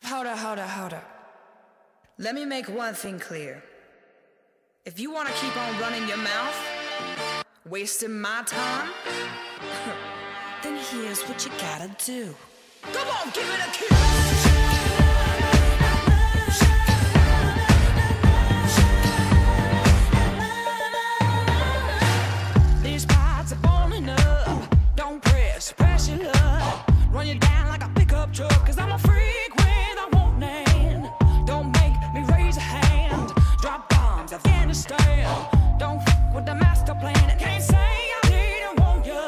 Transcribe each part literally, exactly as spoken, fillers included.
Hold up, hold up, hold up. Let me make one thing clear. If you want to keep on running your mouth, wasting my time, then here's what you gotta do. Come on, give it a kiss! These parts are falling up. Don't press, press your luck. Run you down like a pickup truck. Cause I'm a freak with a warning. Don't make me raise a hand. Drop bombs, Afghanistan. Don't fuck with the master plan. And can't say I didn't want you.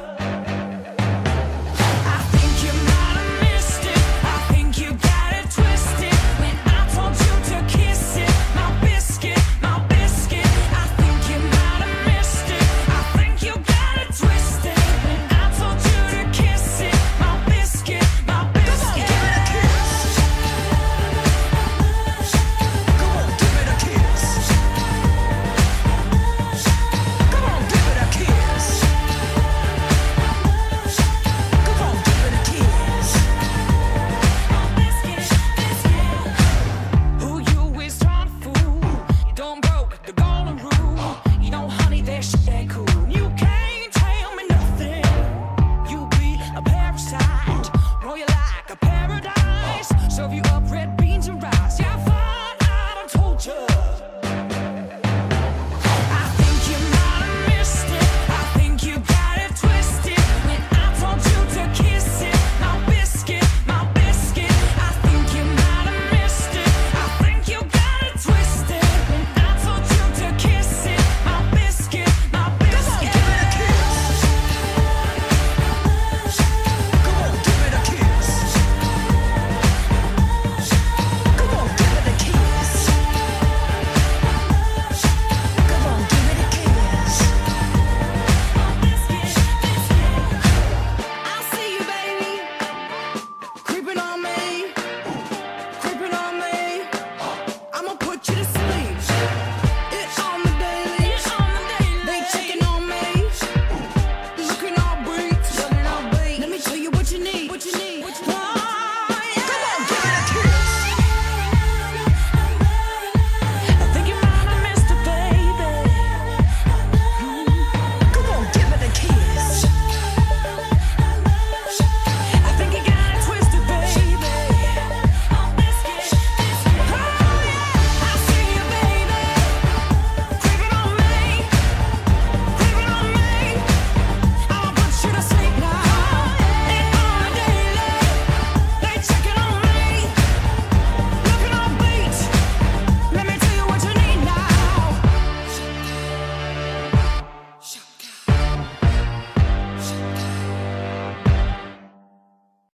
I think you might have missed it. I think you got it twisted. When I told you to kiss it. My biscuit, my biscuit. I think you might have missed it. I think you got it twisted. When I told you to kiss it. My biscuit, my biscuit. Come on, give it a kiss. Come on, give it a kiss. Come on, give it a kiss. Who you is trying to fool? You don't broke the golden rule. You know, honey, that shit ain't cool. You can't tell me nothing. You be a parasite. Roll you like a paradise. Serve you up